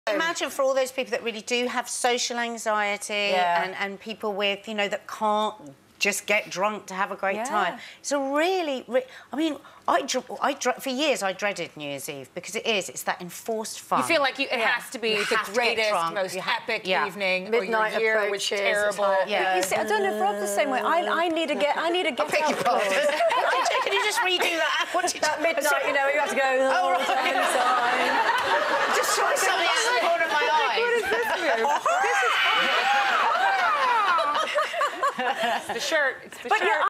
Imagine for all those people that really do have social anxiety and people with, you know, that can't just get drunk to have a great time. It's a really... I mean, for years I dreaded New Year's Eve because it's that enforced fun. You feel like it has to be the greatest, most epic evening. Midnight or your year was terrible. You see, I don't know if Rob's the same way. I need to get out. Can you just redo that? That midnight, you know, you have to go... Oh, right. Just try something out of the corner of my eye. What is this move? This is... It's the shirt. It's the shirt.